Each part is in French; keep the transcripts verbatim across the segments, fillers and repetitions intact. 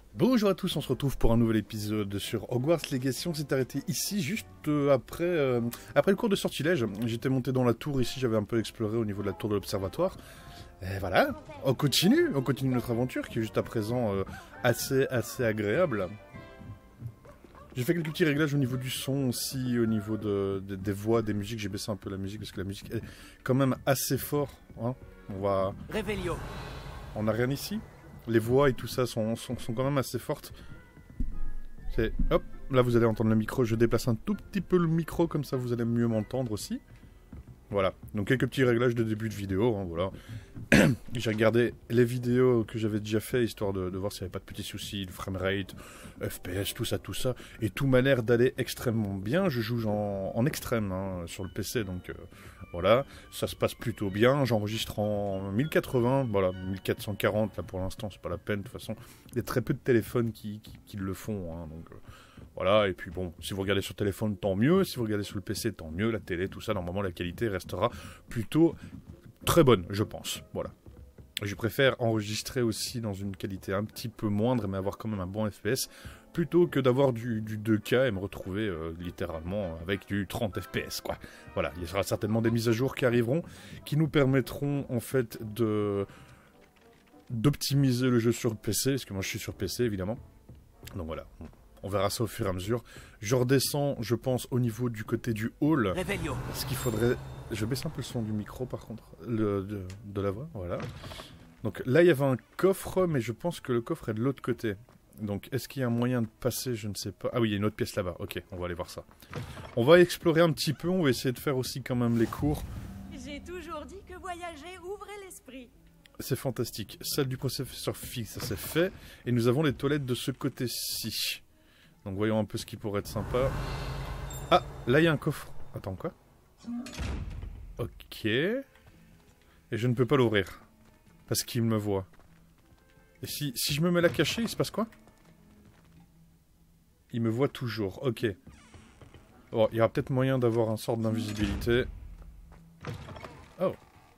Bonjour à tous, on se retrouve pour un nouvel épisode sur Hogwarts Legacy. On s'est arrêté ici juste euh, après, euh, après le cours de sortilège. J'étais monté dans la tour ici, j'avais un peu exploré au niveau de la tour de l'observatoire. Et voilà, on continue, on continue notre aventure qui est juste à présent euh, assez, assez agréable. J'ai fait quelques petits réglages au niveau du son aussi, au niveau de, de, des voix, des musiques. J'ai baissé un peu la musique parce que la musique est quand même assez fort. Hein. On va... Réveillon. On n'a rien ici. Les voix et tout ça sont, sont, sont quand même assez fortes. C'est... Hop, là vous allez entendre le micro. Je déplace un tout petit peu le micro, comme ça vous allez mieux m'entendre aussi. Voilà, donc quelques petits réglages de début de vidéo, hein, voilà. J'ai regardé les vidéos que j'avais déjà fait, histoire de, de voir s'il n'y avait pas de petits soucis, le framerate, F P S, tout ça, tout ça. Et tout m'a l'air d'aller extrêmement bien. Je joue en, en extrême hein, sur le P C, donc euh, voilà. Ça se passe plutôt bien. J'enregistre en mille quatre-vingts, voilà, mille quatre cent quarante, là pour l'instant, c'est pas la peine, de toute façon. Il y a très peu de téléphones qui, qui, qui le font, hein, donc... Euh, Voilà, et puis bon, si vous regardez sur téléphone, tant mieux. Si vous regardez sur le P C, tant mieux. La télé, tout ça, normalement, la qualité restera plutôt très bonne, je pense. Voilà. Je préfère enregistrer aussi dans une qualité un petit peu moindre, mais avoir quand même un bon F P S, plutôt que d'avoir du, du deux K et me retrouver euh, littéralement avec du trente F P S, quoi. Voilà, il y aura certainement des mises à jour qui arriveront, qui nous permettront, en fait, de... d'optimiser le jeu sur le P C, parce que moi, je suis sur P C, évidemment. Donc voilà. On verra ça au fur et à mesure. Je redescends, je pense, au niveau du côté du hall. Réveillon. Ce qu'il faudrait... Je baisse un peu le son du micro, par contre. Le, de, de la voix, voilà. Donc là, il y avait un coffre, mais je pense que le coffre est de l'autre côté. Donc, est-ce qu'il y a un moyen de passer? Je ne sais pas. Ah oui, il y a une autre pièce là-bas. Ok, on va aller voir ça. On va explorer un petit peu. On va essayer de faire aussi quand même les cours. J'ai toujours dit que voyager ouvrait l'esprit. C'est fantastique. Salle du professeur Fig, ça c'est fait. Et nous avons les toilettes de ce côté-ci. Donc voyons un peu ce qui pourrait être sympa. Ah, là il y a un coffre. Attends, quoi? Ok. Et je ne peux pas l'ouvrir. Parce qu'il me voit. Et si, si je me mets la cacher, il se passe quoi? Il me voit toujours, ok. Bon, il y aura peut-être moyen d'avoir un sort d'invisibilité. Oh.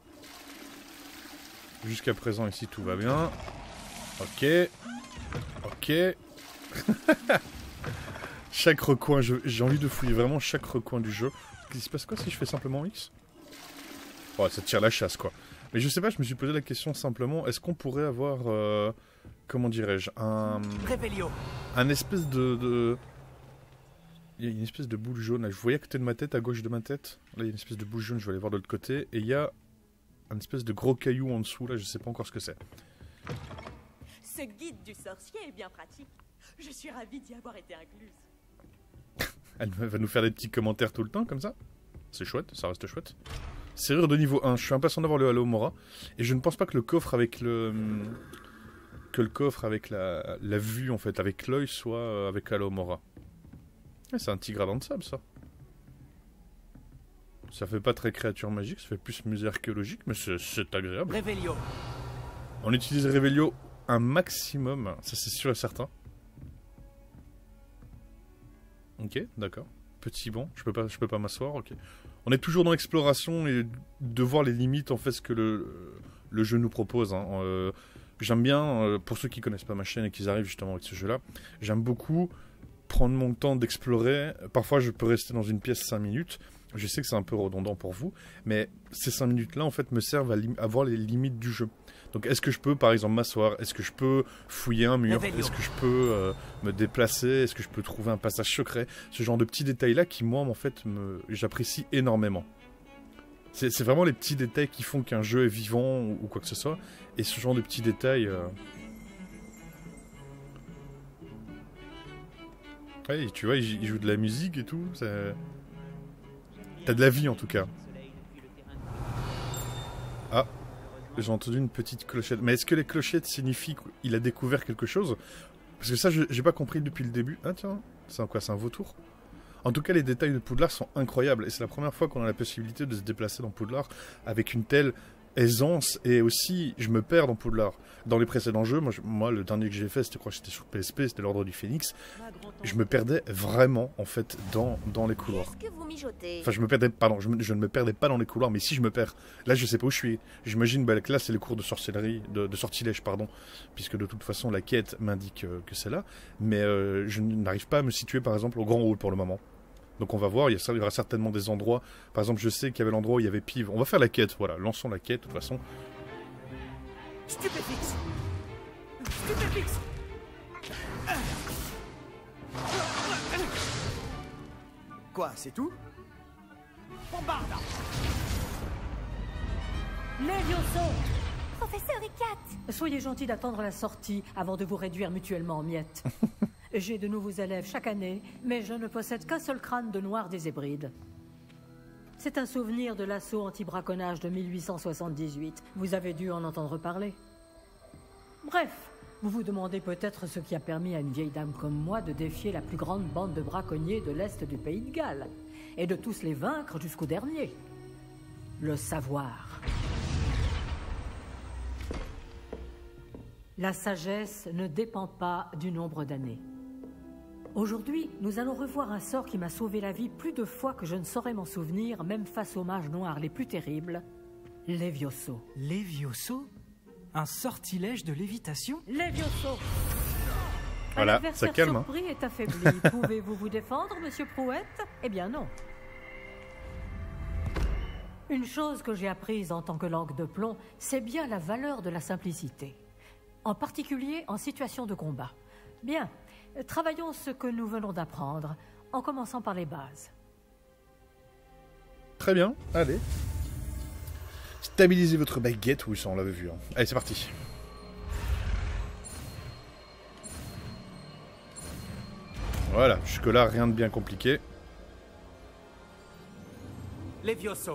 Jusqu'à présent ici tout va bien. Ok. Ok. Chaque recoin, j'ai envie de fouiller vraiment chaque recoin du jeu. Il se passe quoi si je fais simplement X? Oh, ça tire la chasse, quoi. Mais je sais pas, je me suis posé la question simplement, est-ce qu'on pourrait avoir, euh, comment dirais-je, un... Réveillon. Un espèce de, de... Il y a une espèce de boule jaune, là. Je voyais à côté de ma tête, à gauche de ma tête. Là, il y a une espèce de boule jaune, je vais aller voir de l'autre côté. Et il y a un espèce de gros caillou en dessous, là, je sais pas encore ce que c'est. Ce guide du sorcier est bien pratique. Je suis ravie d'y avoir été incluse. Elle va nous faire des petits commentaires tout le temps, comme ça. C'est chouette, ça reste chouette. Serrure de niveau un, je suis impatient d'avoir le Alohomora. Et je ne pense pas que le coffre avec le... Que le coffre avec la, la vue, en fait, avec l'œil, soit avec Alohomora. Ah, c'est un tigre à dents de sable, ça. Ça fait pas très créature magique, ça fait plus musée archéologique, mais c'est agréable. Réveillon. On utilise Réveillon un maximum, ça c'est sûr et certain. Ok, d'accord. Petit banc, je peux pas, je peux pas m'asseoir, ok. On est toujours dans l'exploration et de voir les limites, en fait, ce que le, le jeu nous propose. Hein. Euh, j'aime bien, euh, pour ceux qui connaissent pas ma chaîne et qui arrivent justement avec ce jeu-là, j'aime beaucoup prendre mon temps d'explorer. Parfois, je peux rester dans une pièce cinq minutes. Je sais que c'est un peu redondant pour vous, mais ces cinq minutes-là, en fait, me servent à, à voir les limites du jeu. Donc, est-ce que je peux, par exemple, m'asseoir? Est-ce que je peux fouiller un mur? Est-ce que je peux euh, me déplacer? Est-ce que je peux trouver un passage secret? Ce genre de petits détails-là qui, moi, en fait, me... j'apprécie énormément. C'est vraiment les petits détails qui font qu'un jeu est vivant ou, ou quoi que ce soit. Et ce genre de petits détails... Euh... Ouais, tu vois, il joue de la musique et tout. T'as de la vie, en tout cas. Ah. J'ai entendu une petite clochette. Mais est-ce que les clochettes signifient qu'il a découvert quelque chose? Parce que ça, j'ai pas compris depuis le début. Ah tiens, c'est quoi? C'est un vautour? En tout cas, les détails de Poudlard sont incroyables. Et c'est la première fois qu'on a la possibilité de se déplacer dans Poudlard avec une telle aisance, et aussi, je me perds dans Poudlard. Dans les précédents jeux, moi, je, moi le dernier que j'ai fait, c'était quoi? C'était sur P S P, c'était l'Ordre du Phénix. Je me perdais vraiment, en fait, dans, dans les couloirs. Qu'est-ce que vous mijotez? Enfin, je me perdais, pardon, je, me, je ne me perdais pas dans les couloirs, mais si je me perds, là, je sais pas où je suis. J'imagine bah, que là, c'est les cours de sorcellerie, de, de sortilège, pardon, puisque de toute façon, la quête m'indique euh, que c'est là. Mais euh, je n'arrive pas à me situer, par exemple, au Grand Hall pour le moment. Donc on va voir, il y, a, il y aura certainement des endroits. Par exemple, je sais qu'il y avait l'endroit où il y avait Pive. On va faire la quête, voilà, lançons la quête, de toute façon. Stupéfix. Stupéfix. Quoi, c'est tout? Bombarde. Levioso! Professeur Icat! Soyez gentil d'attendre la sortie avant de vous réduire mutuellement en miettes. J'ai de nouveaux élèves chaque année, mais je ne possède qu'un seul crâne de noir des Hébrides. C'est un souvenir de l'assaut anti-braconnage de mille huit cent soixante-dix-huit. Vous avez dû en entendre parler. Bref, vous vous demandez peut-être ce qui a permis à une vieille dame comme moi de défier la plus grande bande de braconniers de l'Est du pays de Galles, et de tous les vaincre jusqu'au dernier. Le savoir. La sagesse ne dépend pas du nombre d'années. Aujourd'hui, nous allons revoir un sort qui m'a sauvé la vie plus de fois que je ne saurais m'en souvenir, même face aux mages noirs les plus terribles, Levioso. Levioso? Un sortilège de lévitation? Levioso! Voilà, un adversaire ça calme, hein. surpris est affaibli. Pouvez-vous vous défendre, monsieur Prouette? Eh bien non. Une chose que j'ai apprise en tant que langue de plomb, c'est bien la valeur de la simplicité. En particulier en situation de combat. Bien, travaillons ce que nous venons d'apprendre, en commençant par les bases. Très bien, allez. Stabilisez votre baguette, oui, ça on l'avait vu. Hein. Allez, c'est parti. Voilà, jusque-là, rien de bien compliqué. Levioso.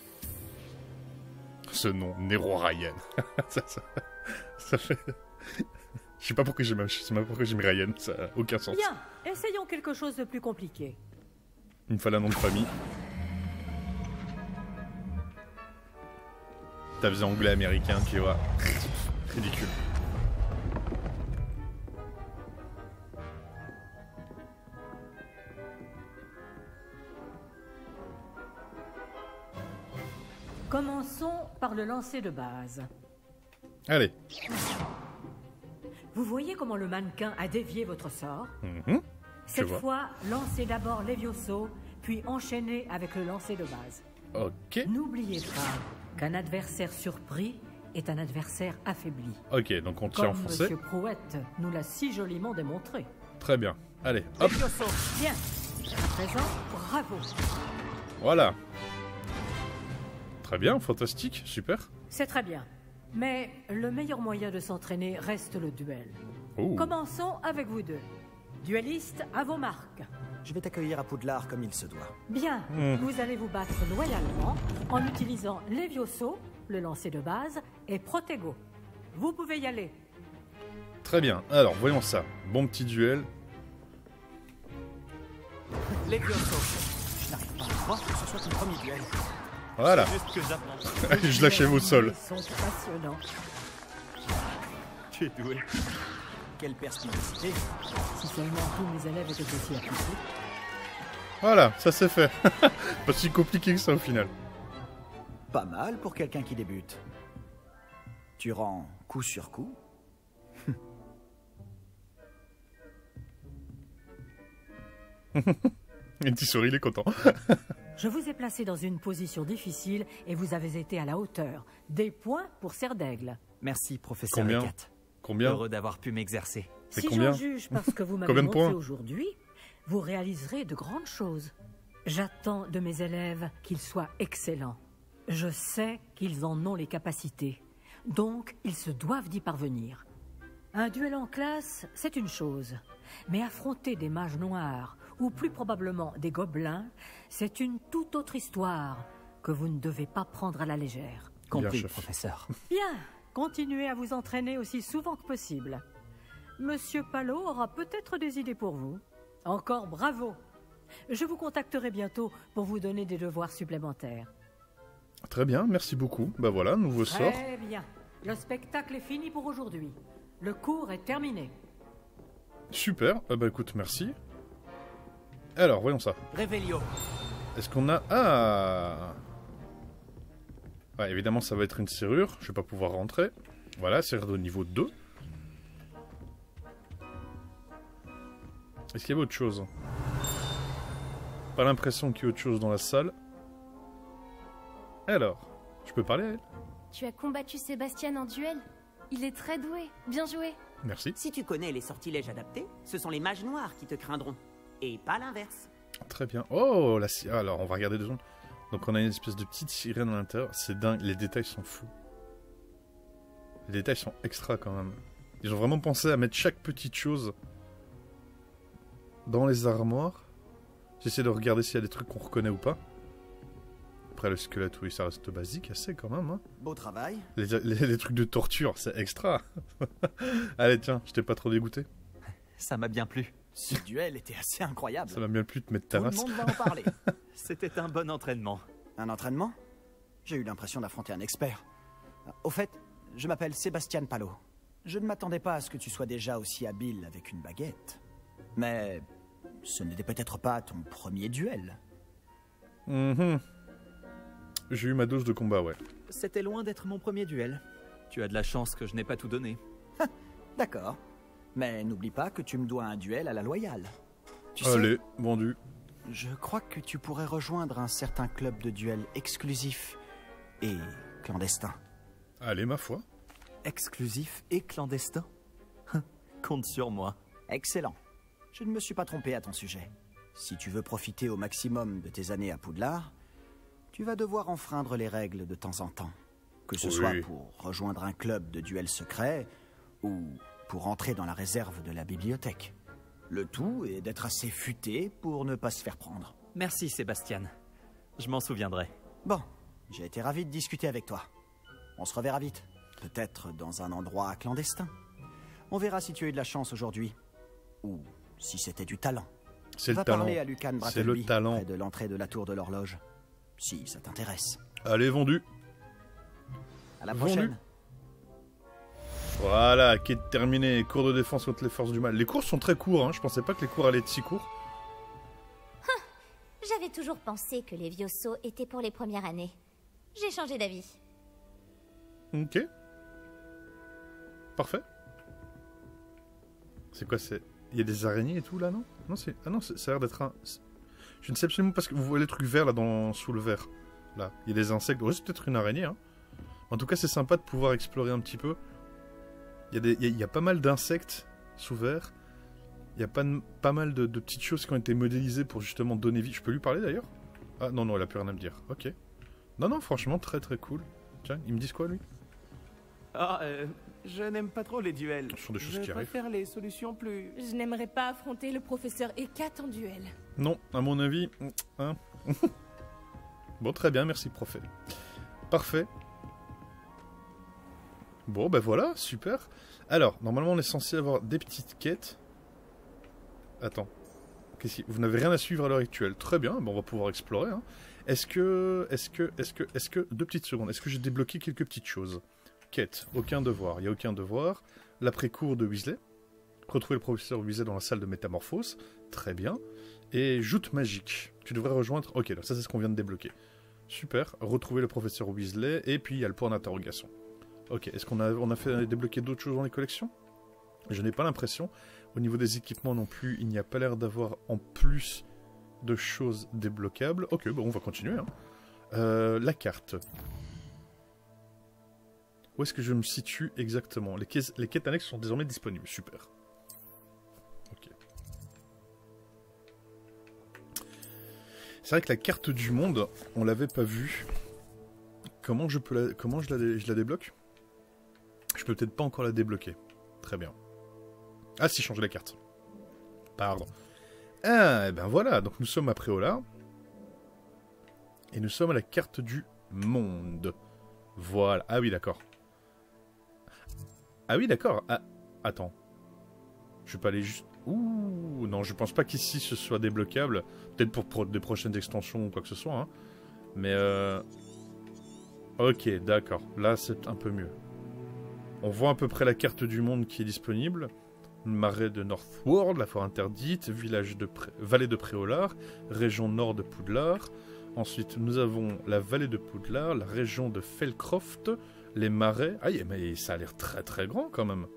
Ce nom, Nero Ryan. ça, ça, ça fait... Je sais pas pourquoi j'ai mis, je sais pas pourquoi j'ai mis Ryan, ça n'a aucun sens. Bien, essayons quelque chose de plus compliqué. Il me fallait un nom de famille. T'as faisait anglais américain, tu vois. Ridicule. Commençons par le lancer de base. Allez. Vous voyez comment le mannequin a dévié votre sort? Mmh, Cette fois, lancez d'abord Levioso, puis enchaînez avec le lancer de base. Ok. N'oubliez pas qu'un adversaire surpris est un adversaire affaibli. Ok, donc on tire en Comme français. Monsieur Prouette nous l'a si joliment démontré. Très bien. Allez, hop. Levioso. Bien. À présent, bravo. Voilà. Très bien, fantastique, super. C'est très bien. Mais le meilleur moyen de s'entraîner reste le duel. Ouh. Commençons avec vous deux. Duellistes, à vos marques. Je vais t'accueillir à Poudlard comme il se doit. Bien, Hmm. vous allez vous battre loyalement en utilisant Levioso, le lancer de base, et Protego. Vous pouvez y aller. Très bien. Alors, voyons ça. Bon petit duel. Levioso. Je n'arrive pas à croire que ce soit ton premier duel. Voilà. Juste que j'apprends. Je l'achève au sol. Ils sont passionnants. Tu es doué. Quelle perspicacité. Si seulement tous mes élèves étaient aussi appliqués. Voilà, ça c'est fait. Pas si compliqué que ça au final. Pas mal pour quelqu'un qui débute. Tu rends coup sur coup. Et petit souris, il est content. Je vous ai placé dans une position difficile et vous avez été à la hauteur. Des points pour Serre d'Aigle. Merci, professeur Combien Ecat. Combien? Heureux d'avoir pu m'exercer. C'est Si combien j'en juge parce que vous m'avez Combien de montré points aujourd'hui, vous réaliserez de grandes choses. J'attends de mes élèves qu'ils soient excellents. Je sais qu'ils en ont les capacités. Donc, ils se doivent d'y parvenir. Un duel en classe, c'est une chose. Mais affronter des mages noirs, ou plus probablement des gobelins, c'est une toute autre histoire que vous ne devez pas prendre à la légère. Compris, chef. professeur. Bien, continuez à vous entraîner aussi souvent que possible. Monsieur Palot aura peut-être des idées pour vous. Encore bravo. Je vous contacterai bientôt pour vous donner des devoirs supplémentaires. Très bien, merci beaucoup. Bah voilà, nouveau sort. Très bien. Le spectacle est fini pour aujourd'hui. Le cours est terminé. Super, ah bah écoute, merci. Alors, voyons ça. Réveillon. Est-ce qu'on a... Ah ouais, évidemment, ça va être une serrure. Je vais pas pouvoir rentrer. Voilà, serrure de niveau deux. Est-ce qu'il y avait autre chose? Pas l'impression qu'il y ait autre chose dans la salle. Alors, je peux parler à elle? Tu as combattu Sébastien en duel? Il est très doué. Bien joué. Merci. Si tu connais les sortilèges adaptés, ce sont les mages noirs qui te craindront. Et pas l'inverse. Très bien. Oh, la sirène. Alors, on va regarder deux secondes. Donc, on a une espèce de petite sirène à l'intérieur. C'est dingue. Les détails sont fous. Les détails sont extra quand même. Ils ont vraiment pensé à mettre chaque petite chose dans les armoires. J'essaie de regarder s'il y a des trucs qu'on reconnaît ou pas. Après, le squelette, oui, ça reste basique, assez quand même. Hein. Beau travail. Les, les, les trucs de torture, c'est extra. Allez, tiens, je t'ai pas trop dégoûté. Ça m'a bien plu. Ce duel était assez incroyable. Ça m'a bien plu de mettre ta Tout le race. monde va en parler. C'était un bon entraînement. Un entraînement? J'ai eu l'impression d'affronter un expert. Au fait, je m'appelle Sébastien Palot. Je ne m'attendais pas à ce que tu sois déjà aussi habile avec une baguette. Mais ce n'était peut-être pas ton premier duel. Mm-hmm. J'ai eu ma dose de combat, ouais. C'était loin d'être mon premier duel. Tu as de la chance que je n'ai pas tout donné. D'accord. Mais n'oublie pas que tu me dois un duel à la loyale. Tu Allez, sais, vendu. je crois que tu pourrais rejoindre un certain club de duel exclusif et clandestin. Allez, ma foi. Exclusif et clandestin. Compte sur moi. Excellent. Je ne me suis pas trompé à ton sujet. Si tu veux profiter au maximum de tes années à Poudlard, tu vas devoir enfreindre les règles de temps en temps. Que ce Oui. soit pour rejoindre un club de duel secret ou pour entrer dans la réserve de la bibliothèque. Le tout est d'être assez futé pour ne pas se faire prendre. Merci Sébastien. Je m'en souviendrai. Bon, j'ai été ravi de discuter avec toi. On se reverra vite. Peut-être dans un endroit clandestin. On verra si tu as eu de la chance aujourd'hui. Ou si c'était du talent. C'est le Va talent. parler à Lucan C'est le Brattleby, talent. près de l'entrée de la tour de l'horloge. Si ça t'intéresse. Allez, vendu. À la Vendu. prochaine. Voilà, quête terminée. Cours de défense contre les forces du mal. Les cours sont très courts, hein. Je pensais pas que les cours allaient être si courts. J'avais toujours pensé que les Vioso étaient pour les premières années. J'ai changé d'avis. Ok. Parfait. C'est quoi, c'est... Il y a des araignées et tout, là, non? Non, c'est... Ah non, c'est- ça a l'air d'être un... c'est- Je ne sais absolument pas ce que... Vous voyez les trucs verts, là, dans... sous le verre. Là, il y a des insectes. Ouais, c'est peut-être une araignée, hein. En tout cas, c'est sympa de pouvoir explorer un petit peu. Il y a, des... il y a, il y a pas mal d'insectes sous verre. Il y a pas, de- pas mal de... de petites choses qui ont été modélisées pour justement donner vie. Je peux lui parler, d'ailleurs? Ah, non, non, elle a plus rien à me dire. Ok. Non, non, franchement, très très cool. Tiens, ils me disent quoi, lui? Ah, euh, je n'aime pas trop les duels. Ce sont des choses je qui arrivent. préfère les solutions plus... Je n'aimerais pas affronter le professeur Ekat en duel. Non, à mon avis... Hein. Bon, très bien, merci, prophète. Parfait. Bon, ben voilà, super. Alors, normalement, on est censé avoir des petites quêtes. Attends. Qu'est-ce qui... Vous n'avez rien à suivre à l'heure actuelle. Très bien, ben on va pouvoir explorer. Hein. Est-ce que... Est-ce que... Est-ce que... Est-ce que... Deux petites secondes. Est-ce que j'ai débloqué quelques petites choses? Quête. Aucun devoir. Il n'y a aucun devoir. L'après-cours de Weasley. Retrouver le professeur Weasley dans la salle de métamorphose. Très bien. Et joute magique. Tu devrais rejoindre... Ok, alors ça c'est ce qu'on vient de débloquer. Super. Retrouver le professeur Weasley. Et puis il y a le point d'interrogation. Ok, est-ce qu'on a, on a fait débloquer d'autres choses dans les collections? Je n'ai pas l'impression. Au niveau des équipements non plus, il n'y a pas l'air d'avoir en plus de choses débloquables. Ok, bon, on va continuer. Hein. Euh, la carte. Où est-ce que je me situe exactement? Les quêtes, les quêtes annexes sont désormais disponibles. Super. Ok. C'est vrai que la carte du monde, on l'avait pas vue. Comment je peux la, comment je la, je la débloque? Je peux peut-être pas encore la débloquer. Très bien. Ah si, changer la carte. Pardon. Ah, et ben voilà, donc nous sommes à Préolard. Et nous sommes à la carte du monde. Voilà. Ah oui, d'accord. Ah oui, d'accord. Ah, attends. Je vais pas aller juste... Ouh, non, je pense pas qu'ici ce soit débloquable. Peut-être pour, pour des prochaines extensions ou quoi que ce soit. Hein. Mais euh... Ok, d'accord. Là, c'est un peu mieux. On voit à peu près la carte du monde qui est disponible. Marais de Northworld, la forêt interdite, village de Pré... vallée de Préolard, région nord de Poudlard. Ensuite, nous avons la vallée de Poudlard, la région de Felcroft, les marais. Ah, mais ça a l'air très très grand quand même.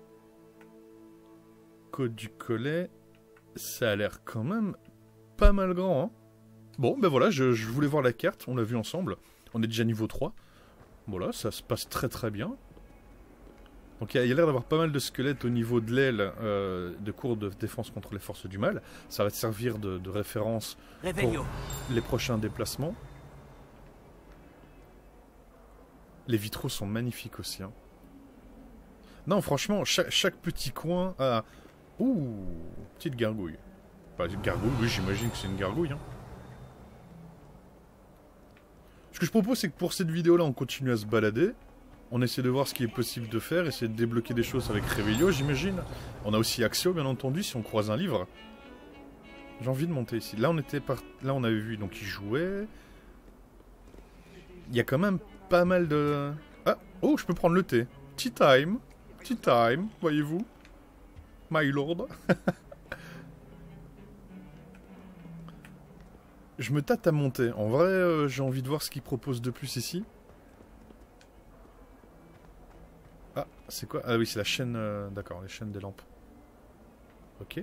Côte du Collet, ça a l'air quand même pas mal grand. Hein. Bon, ben voilà, je, je voulais voir la carte, on l'a vu ensemble. On est déjà niveau trois. Voilà, ça se passe très très bien. Donc il y a, a l'air d'avoir pas mal de squelettes au niveau de l'aile euh, de cours de défense contre les forces du mal. Ça va te servir de, de référence Réveillon. pour les prochains déplacements. Les vitraux sont magnifiques aussi. Hein. Non, franchement, chaque, chaque petit coin a... Ouh, petite gargouille. Enfin, une gargouille, oui, j'imagine que c'est une gargouille. Hein. Ce que je propose, c'est que pour cette vidéo-là, on continue à se balader. On essaie de voir ce qui est possible de faire, essayer de débloquer des choses avec Réveillon, j'imagine. On a aussi Axio, bien entendu, si on croise un livre. J'ai envie de monter ici. Là, on était par... Là, on avait vu, donc il jouait. Il y a quand même pas mal de... Ah, oh, je peux prendre le thé. Tea time. Tea time, voyez-vous. My lord. Je me tâte à monter. En vrai, euh, j'ai envie de voir ce qu'il propose de plus ici. Ah, c'est quoi? Ah oui, c'est la chaîne... Euh, D'accord, les chaînes des lampes. Ok.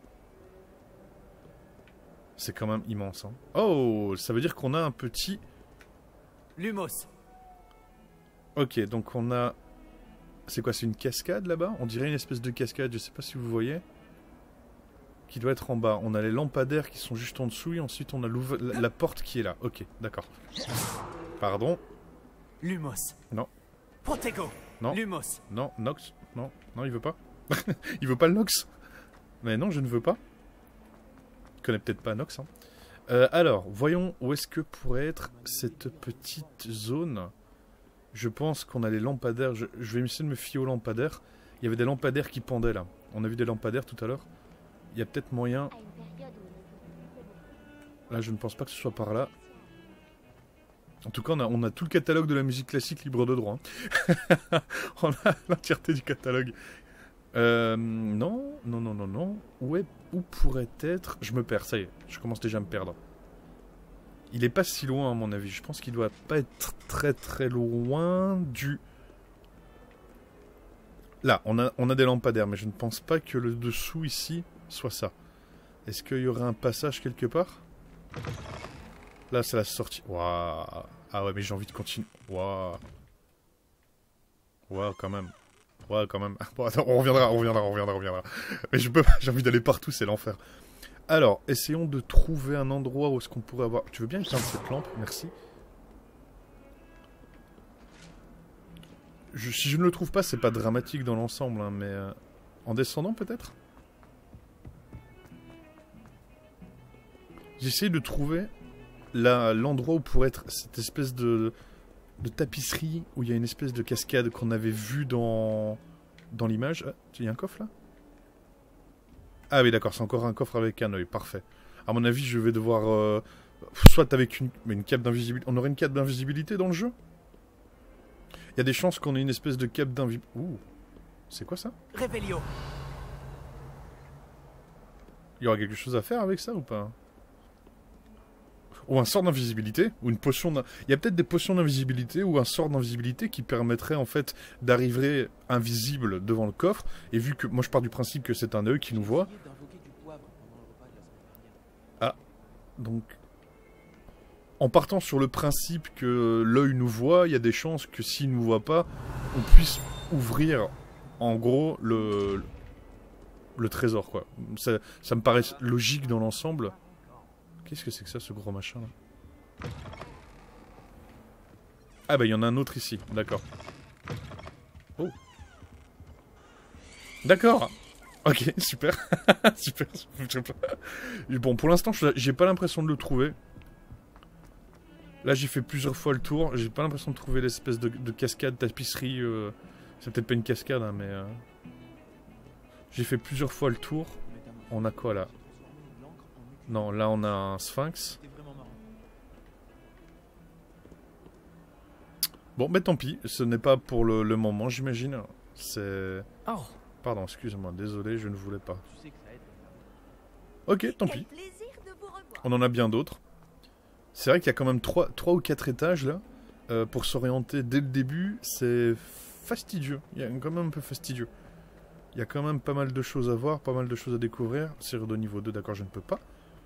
C'est quand même immense. Hein. Oh, ça veut dire qu'on a un petit... Lumos. Ok, donc on a... C'est quoi? C'est une cascade là-bas? On dirait une espèce de cascade, je sais pas si vous voyez. Qui doit être en bas. On a les lampadaires qui sont juste en dessous et ensuite on a la, la porte qui est là. Ok, d'accord. Pardon. Lumos. Non. Protego. Non. Lumos. Non, Nox. Non, non, il veut pas. Il veut pas le Nox. Mais non, je ne veux pas. Il connaît peut-être pas Nox. Hein. Euh, alors, voyons où est-ce que pourrait être cette petite zone. Je pense qu'on a les lampadaires. Je, je vais essayer de me fier aux lampadaires. Il y avait des lampadaires qui pendaient là. On a vu des lampadaires tout à l'heure. Il y a peut-être moyen... Là, je ne pense pas que ce soit par là. En tout cas, on a, on a tout le catalogue de la musique classique libre de droit. On a l'entièreté du catalogue. Euh, non, non, non, non, non. Où, est, où pourrait être... Je me perds, ça y est. Je commence déjà à me perdre. Il est pas si loin, à mon avis. Je pense qu'il doit pas être très très loin du... Là, on a, on a des lampadaires, mais je ne pense pas que le dessous, ici, soit ça. Est-ce qu'il y aurait un passage quelque part? Là, c'est la sortie. Waouh. Ah ouais, mais j'ai envie de continuer. Waouh. Waouh, quand même. Waouh, quand même. Bon, attends, on reviendra, on reviendra, on reviendra, on reviendra. Mais je peux pas, j'ai envie d'aller partout, c'est l'enfer. Alors, essayons de trouver un endroit où est-ce qu'on pourrait avoir... Tu veux bien éteindre cette lampe? Merci. Je, si je ne le trouve pas, c'est pas dramatique dans l'ensemble, hein, mais... Euh, en descendant, peut-être? J'essaie de trouver l'endroit où pourrait être cette espèce de, de tapisserie, où il y a une espèce de cascade qu'on avait vue dans, dans l'image. Ah, il y a un coffre, là? Ah oui, d'accord, c'est encore un coffre avec un œil, parfait. À mon avis, je vais devoir... Euh, soit avec une, une cape d'invisibilité... On aurait une cape d'invisibilité dans le jeu? Il y a des chances qu'on ait une espèce de cape d'invisibilité... Ouh, c'est quoi ça? Réveillon. Il y aura quelque chose à faire avec ça ou pas? Ou un sort d'invisibilité, ou une potion d'in... Il y a peut-être des potions d'invisibilité ou un sort d'invisibilité qui permettrait en fait d'arriver invisible devant le coffre. Et vu que moi je pars du principe que c'est un œil qui nous voit. Ah, donc... En partant sur le principe que l'œil nous voit, il y a des chances que s'il ne nous voit pas, on puisse ouvrir en gros le, le trésor, quoi. Ça, ça me paraît logique dans l'ensemble. Qu'est-ce que c'est que ça, ce gros machin là? Ah bah il y en a un autre ici, d'accord. Oh. D'accord. Ok, super. super. Bon, pour l'instant, j'ai pas l'impression de le trouver. Là, j'ai fait plusieurs fois le tour. J'ai pas l'impression de trouver l'espèce de, de cascade, tapisserie. Euh... C'est peut-être pas une cascade, hein, mais... Euh... J'ai fait plusieurs fois le tour. On a quoi, là? Non, là, on a un sphinx. Bon, mais tant pis, ce n'est pas pour le, le moment, j'imagine. C'est... Oh. Pardon, excuse-moi, désolé, je ne voulais pas. Ok, tant pis. On en a bien d'autres. C'est vrai qu'il y a quand même trois ou quatre étages, là. Euh, pour s'orienter dès le début, c'est fastidieux. Il y a quand même un peu fastidieux. Il y a quand même pas mal de choses à voir, pas mal de choses à découvrir. Série de niveau deux, d'accord, je ne peux pas.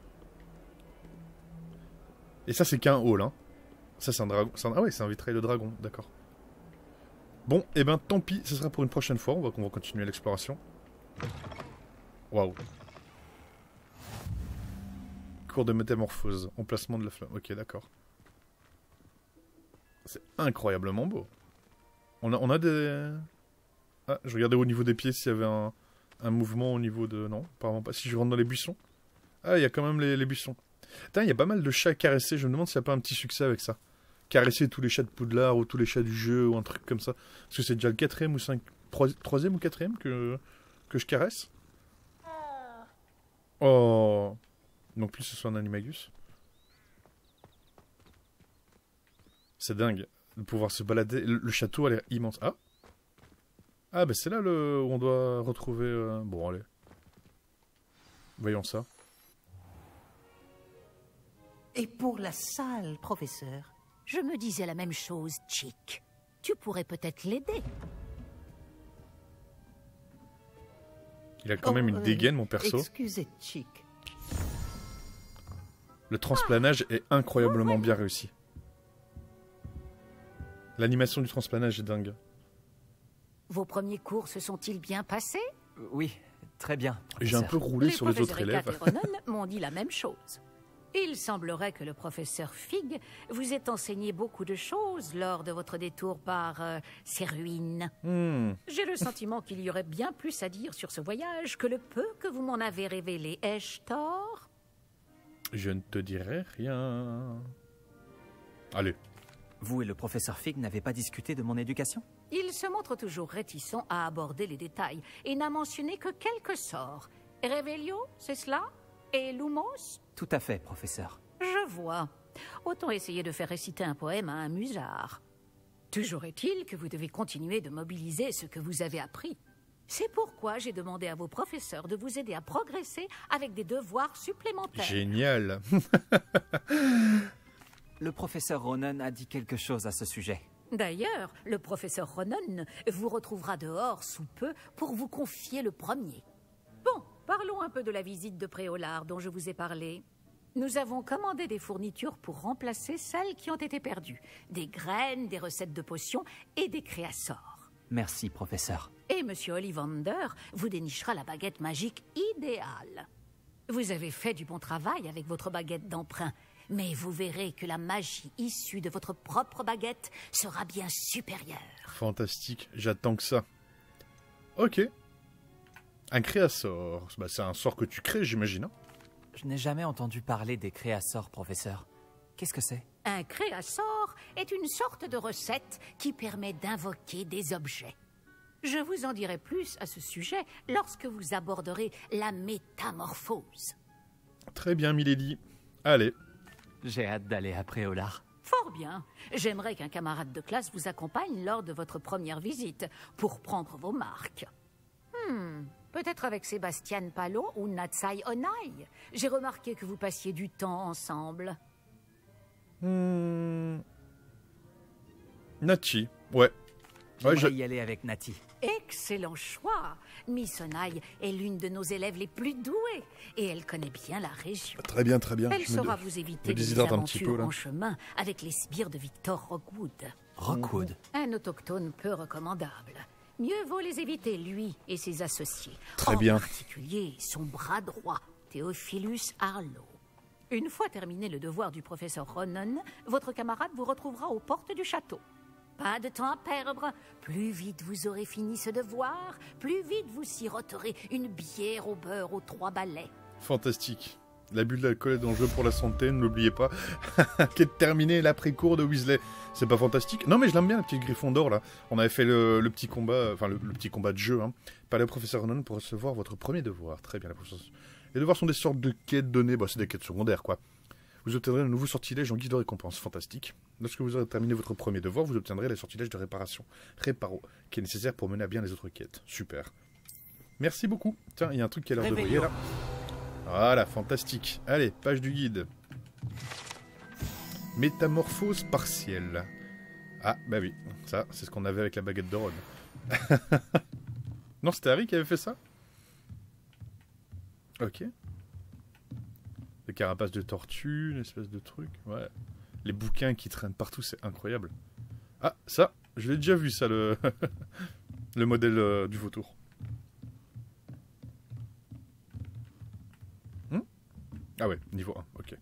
Et ça, c'est qu'un hall, hein. Ça, c'est un dragon. Un... Ah ouais, c'est un vitrail de dragon, d'accord. Bon, et eh ben tant pis, ce sera pour une prochaine fois. On va, on va continuer l'exploration. Waouh. Cours de métamorphose, emplacement de la flamme. Ok, d'accord. C'est incroyablement beau. On a, on a des... Ah, je regardais au niveau des pieds s'il y avait un, un mouvement au niveau de... Non, apparemment pas. Si je rentre dans les buissons. Ah, il y a quand même les, les buissons. Putain, il y a pas mal de chats caressés. Je me demande s'il n'y a pas un petit succès avec ça. Caresser tous les chats de Poudlard ou tous les chats du jeu ou un truc comme ça. Parce que c'est déjà le quatrième ou cinq... Troisième ou quatrième que, que je caresse. Oh. Non plus ce soit un animagus. C'est dingue de pouvoir se balader. Le, le château a l'air immense. Ah. Ah, bah c'est là le, où on doit retrouver... Euh... Bon, allez. Voyons ça. Et pour la salle, professeur, je me disais la même chose, Chick. Tu pourrais peut-être l'aider. Il a quand même une dégaine, mon perso. Excusez, Chick. Le transplanage est incroyablement bien réussi. L'animation du transplanage est dingue. Vos premiers cours se sont-ils bien passés? euh, Oui, très bien. J'ai un peu roulé sur les autres élèves. Les professeurs Ronan m'ont dit la même chose. Il semblerait que le professeur Fig vous ait enseigné beaucoup de choses lors de votre détour par euh, ces ruines. Hmm. J'ai le sentiment qu'il y aurait bien plus à dire sur ce voyage que le peu que vous m'en avez révélé. Ai-je tort? Je ne te dirai rien. Allez. Vous et le professeur Fig n'avez pas discuté de mon éducation? Il se montre toujours réticent à aborder les détails et n'a mentionné que quelques sorts. Revelio, c'est cela? Et Lumos? Tout à fait, professeur. Je vois. Autant essayer de faire réciter un poème à un musard. Toujours est-il que vous devez continuer de mobiliser ce que vous avez appris. C'est pourquoi j'ai demandé à vos professeurs de vous aider à progresser avec des devoirs supplémentaires. Génial. Le professeur Ronan a dit quelque chose à ce sujet. D'ailleurs, le professeur Ronan vous retrouvera dehors sous peu pour vous confier le premier. Bon, parlons un peu de la visite de Préolard dont je vous ai parlé. Nous avons commandé des fournitures pour remplacer celles qui ont été perdues. Des graines, des recettes de potions et des créassors. Merci, professeur. Et Monsieur Ollivander vous dénichera la baguette magique idéale. Vous avez fait du bon travail avec votre baguette d'emprunt, mais vous verrez que la magie issue de votre propre baguette sera bien supérieure. Fantastique, j'attends que ça. Ok. Un créassor, bah, c'est un sort que tu crées, j'imagine. Hein. Je n'ai jamais entendu parler des créassors, professeur. Qu'est-ce que c'est? Un créassor est une sorte de recette qui permet d'invoquer des objets. Je vous en dirai plus à ce sujet lorsque vous aborderez la métamorphose. Très bien, Milady. Allez. J'ai hâte d'aller à Préolard. Fort bien. J'aimerais qu'un camarade de classe vous accompagne lors de votre première visite pour prendre vos marques. Hmm, peut-être avec Sébastien Palo ou Natsai Onai. J'ai remarqué que vous passiez du temps ensemble. Hmm... Nachi, ouais. J'aimerais ouais, je... y aller avec Nati. Excellent choix. Miss Onai est l'une de nos élèves les plus douées et elle connaît bien la région. Très bien, très bien. Elle je saura me... vous éviter des des aventures un petit peu, là. en chemin avec les sbires de Victor Rockwood. Rockwood. Un autochtone peu recommandable. Mieux vaut les éviter, lui et ses associés. Très en bien. En particulier son bras droit, Theophilus Harlow. Une fois terminé le devoir du professeur Ronan, votre camarade vous retrouvera aux portes du château. Pas de temps à perdre. Plus vite vous aurez fini ce devoir, plus vite vous siroterez une bière au beurre aux trois balais. Fantastique. L'abus d'alcool est dangereux pour la santé, ne l'oubliez pas. Quête terminée, l'après-cour de Weasley. C'est pas fantastique? Non mais je l'aime bien, la petite Griffon d'or là. On avait fait le, le petit combat, enfin le, le petit combat de jeu, hein. Par le professeur Ronan pour recevoir votre premier devoir. Très bien, la professeure. Les devoirs sont des sortes de quêtes données, bah c'est des quêtes secondaires quoi. vous obtiendrez un nouveau sortilège en guise de récompense. Fantastique. Lorsque vous aurez terminé votre premier devoir, vous obtiendrez le sortilège de réparation, Réparo, qui est nécessaire pour mener à bien les autres quêtes. Super. Merci beaucoup. Tiens, il y a un truc qui a l'air de briller là. Voilà, fantastique. Allez, page du guide. Métamorphose partielle. Ah, bah oui, ça, c'est ce qu'on avait avec la baguette de Ron. Non, c'était Harry qui avait fait ça? Ok. Des carapaces de tortue, une espèce de truc. Ouais. Les bouquins qui traînent partout, c'est incroyable. Ah, ça, je l'ai déjà vu, ça, le, le modèle euh, du vautour. Hmm ah ouais, niveau un, ok.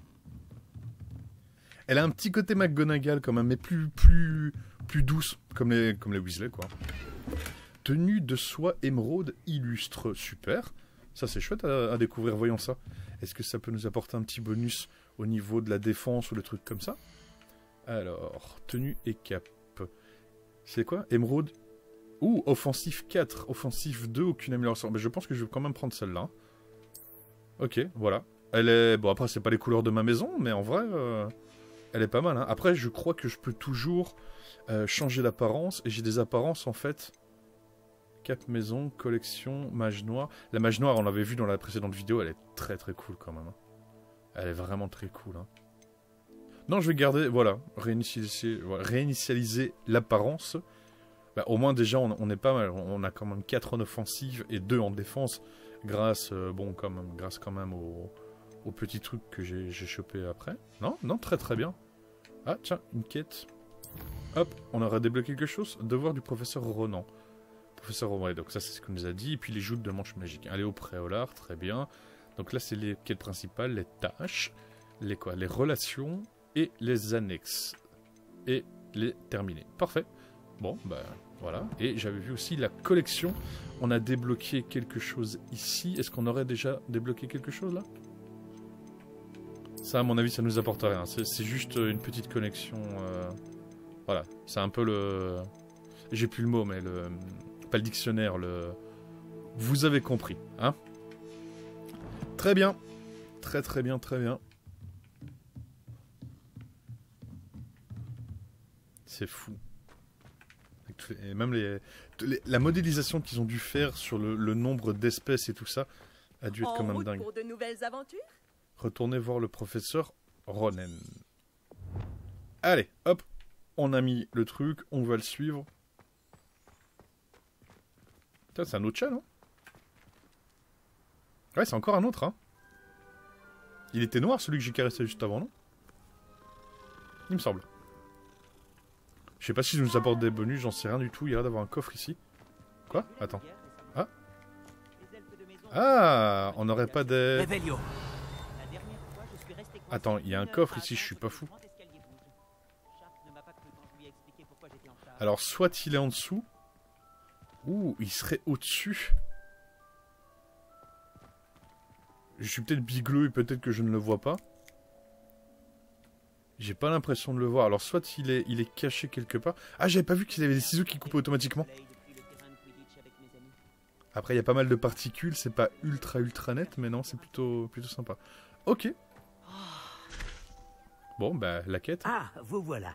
Elle a un petit côté McGonagall quand même, mais plus, plus, plus douce, comme les, comme les Weasley, quoi. Tenue de soie émeraude illustre, super. Ça, c'est chouette à, à découvrir, voyons ça. Est-ce que ça peut nous apporter un petit bonus au niveau de la défense ou le truc comme ça? Alors, tenue et cap. C'est quoi? Émeraude. Ouh, offensif quatre, offensif deux, aucune amélioration. Mais je pense que je vais quand même prendre celle-là. Ok, voilà. Elle est... Bon, après, c'est pas les couleurs de ma maison, mais en vrai, euh... elle est pas mal. Hein. Après, je crois que je peux toujours euh, changer d'apparence. Et j'ai des apparences, en fait... Cap maison, collection, mage noire. La mage noire, on l'avait vu dans la précédente vidéo, elle est très très cool quand même. Hein. Elle est vraiment très cool. Hein. Non, je vais garder, voilà, réinitialiser, voilà, réinitialiser l'apparence. Bah, au moins déjà, on, on est pas mal. On a quand même quatre en offensive et deux en défense. Grâce, euh, bon, quand même, grâce quand même au, au petit truc que j'ai chopé après. Non, non, très très bien. Ah, tiens, une quête. Hop, on aura débloqué quelque chose. Devoir du professeur Ronan. Professeur Ronan, donc ça c'est ce qu'on nous a dit. Et puis les joutes de manche magique. Aller au préolard, très bien. Donc là c'est les quêtes principales, les tâches, les quoi, les relations et les annexes. Et les terminer. Parfait. Bon, bah voilà. Et j'avais vu aussi la collection. On a débloqué quelque chose ici. Est-ce qu'on aurait déjà débloqué quelque chose là? Ça, à mon avis, ça nous apporte rien. C'est juste une petite connexion. Euh... Voilà. C'est un peu le... J'ai plus le mot, mais le... Pas le dictionnaire, le... Vous avez compris, hein? Très bien. Très très bien, très bien. C'est fou. Et même les, les, la modélisation qu'ils ont dû faire sur le, le nombre d'espèces et tout ça a dû être quand même dingue. Pour de nouvelles aventures? Retournez voir le professeur Ronen. Allez, hop, on a mis le truc, on va le suivre. Putain, c'est un autre chat, non? Ouais, c'est encore un autre, hein. Il était noir, celui que j'ai caressé juste avant, non? Il me semble. Je sais pas si ça nous apporte des bonus, j'en sais rien du tout. Il y a l'air d'avoir un coffre ici. Quoi? Attends. Ah. Ah, on n'aurait pas des... Attends, il y a un coffre ici, je suis pas fou. Alors, soit il est en dessous. Ouh, il serait au-dessus. Je suis peut-être bigleux et peut-être que je ne le vois pas. J'ai pas l'impression de le voir. Alors, soit il est, il est caché quelque part. Ah, j'avais pas vu qu'il avait des ciseaux qui coupaient automatiquement. Après, il y a pas mal de particules. C'est pas ultra, ultra net. Mais non, c'est plutôt, plutôt sympa. Ok. Bon, bah, la quête. Ah, vous voilà.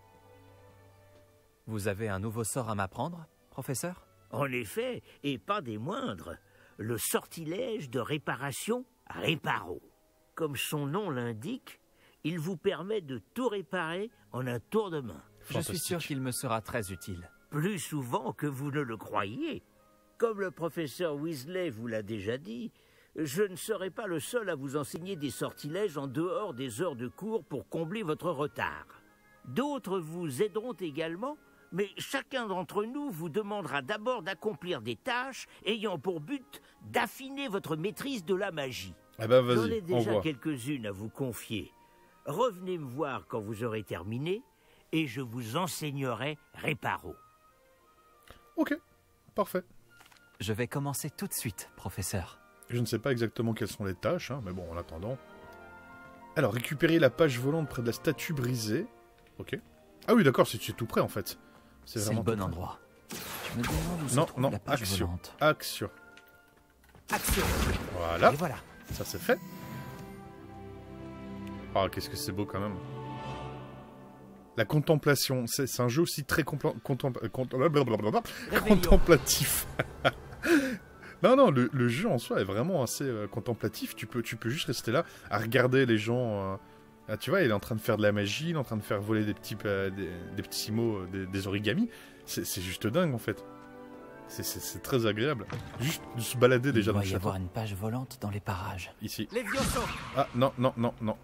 Vous avez un nouveau sort à m'apprendre, professeur? En effet, et pas des moindres. Le sortilège de réparation Réparo. Comme son nom l'indique, il vous permet de tout réparer en un tour de main. Je suis sûr qu'il me sera très utile. Plus souvent que vous ne le croyez. Comme le professeur Weasley vous l'a déjà dit, je ne serai pas le seul à vous enseigner des sortilèges en dehors des heures de cours pour combler votre retard. D'autres vous aideront également, mais chacun d'entre nous vous demandera d'abord d'accomplir des tâches ayant pour but d'affiner votre maîtrise de la magie. Eh ben, vas-y, j'en ai déjà envoie. quelques-unes à vous confier. Revenez me voir quand vous aurez terminé et je vous enseignerai Réparo. Ok, parfait. Je vais commencer tout de suite, professeur. Je ne sais pas exactement quelles sont les tâches, hein, mais bon, en attendant. Alors, récupérer la page volante près de la statue brisée. Ok. Ah oui, d'accord, c'est tout près en fait. C'est vraiment le bon endroit. Je me demande où se non, trouve non, la page action. volante. Action. Action. Voilà. Et voilà. Ça c'est fait. Oh, qu'est-ce que c'est beau quand même. La contemplation, c'est un jeu aussi très contempla contempla contemplatif. Non, non, le, le jeu en soi est vraiment assez euh, contemplatif. Tu peux, tu peux juste rester là à regarder les gens. Euh, ah, tu vois, il est en train de faire de la magie, il est en train de faire voler des petits, euh, des, des petits mots, des, des origamis. C'est juste dingue en fait. C'est très agréable. Juste de se balader déjà dans le château. Il doit y avoir une page volante dans les parages. Ici. Les Vioso. Ah, non, non, non, non.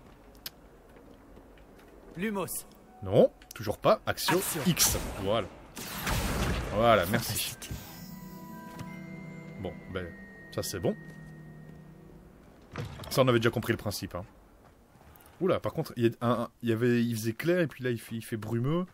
Lumos. Non, toujours pas. Axio, Axio. X. Voilà. Voilà, merci. Bon, ben, ça c'est bon. Ça, on avait déjà compris le principe. Hein. Oula, par contre, il y, a un, il y avait, il faisait clair et puis là, il fait, il fait brumeux.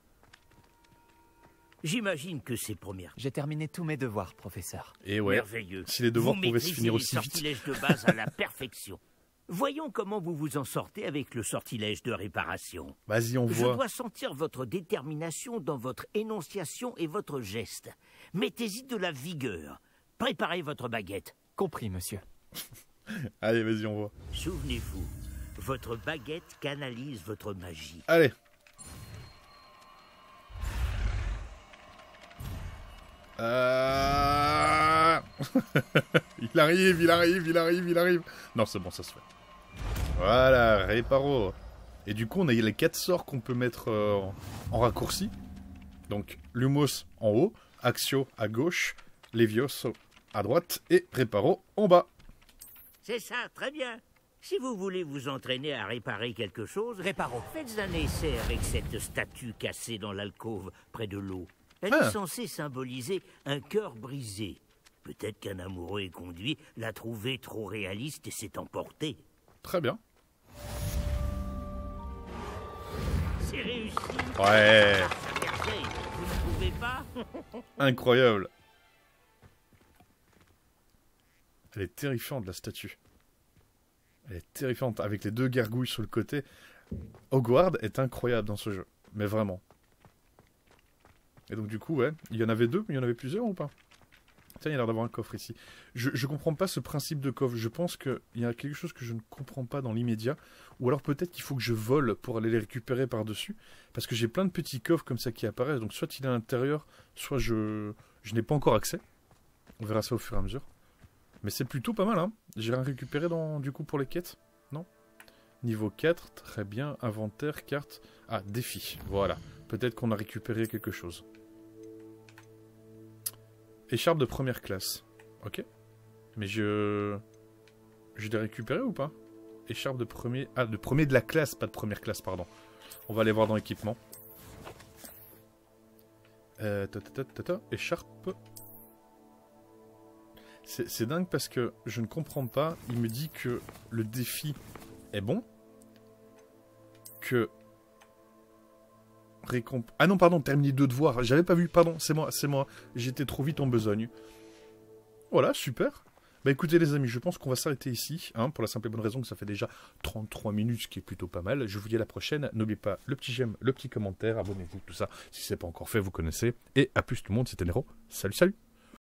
J'imagine que c'est première. J'ai terminé tous mes devoirs, professeur. Et ouais, merveilleux. Si les devoirs vous pouvaient se finir aussi les vite. sortilèges de base à la perfection. Voyons comment vous vous en sortez avec le sortilège de réparation. Vas-y, on Je voit. dois sentir votre détermination dans votre énonciation et votre geste. Mettez-y de la vigueur. Préparez votre baguette. Compris, monsieur. Allez, vas-y, on voit. Souvenez-vous, votre baguette canalise votre magie. Allez. Euh... il arrive, il arrive, il arrive, il arrive. Non, c'est bon, ça se fait. Voilà, réparo. Et du coup, on a les quatre sorts qu'on peut mettre euh, en, en raccourci. Donc, Lumos en haut, Axio à gauche, Levioso à droite et Réparo en bas. C'est ça, très bien. Si vous voulez vous entraîner à réparer quelque chose, Réparo. Faites un essai avec cette statue cassée dans l'alcôve près de l'eau. Elle Ah. est censée symboliser un cœur brisé. Peut-être qu'un amoureux éconduit l'a trouvé trop réaliste et s'est emporté. Très bien. C'est réussi. Ouais. Merveille. Vous ne pouvez pas? Incroyable. Elle est terrifiante, la statue. Elle est terrifiante, avec les deux gargouilles sur le côté. Hogwarts est incroyable dans ce jeu. Mais vraiment. Et donc du coup, ouais, il y en avait deux, mais il y en avait plusieurs ou pas? Tiens, il y a l'air d'avoir un coffre ici. Je, je comprends pas ce principe de coffre. Je pense qu'il y a quelque chose que je ne comprends pas dans l'immédiat. Ou alors peut-être qu'il faut que je vole pour aller les récupérer par-dessus. Parce que j'ai plein de petits coffres comme ça qui apparaissent. Donc soit il est à l'intérieur, soit je, je n'ai pas encore accès. On verra ça au fur et à mesure. Mais c'est plutôt pas mal, hein. J'ai rien récupéré dans, du coup pour les quêtes? Non. Niveau quatre, très bien. Inventaire, carte. Ah, défi. Voilà. Peut-être qu'on a récupéré quelque chose. Écharpe de première classe. Ok. Mais je... Je l'ai récupéré ou pas? Écharpe de premier... Ah, de premier de la classe, pas de première classe, pardon. On va aller voir dans l'équipement. Euh... Ta, ta, ta, ta, ta, écharpe... C'est dingue parce que je ne comprends pas. Il me dit que le défi est bon. Que... Récomp... Ah non, pardon, terminer deux devoirs. J'avais pas vu, pardon, c'est moi, c'est moi. J'étais trop vite en besogne. Voilà, super. Bah écoutez les amis, je pense qu'on va s'arrêter ici, hein, pour la simple et bonne raison que ça fait déjà trente-trois minutes, ce qui est plutôt pas mal. Je vous dis à la prochaine. N'oubliez pas le petit j'aime, le petit commentaire, abonnez-vous, tout ça. Si c'est pas encore fait, vous connaissez. Et à plus tout le monde, c'était Nero. Salut, salut.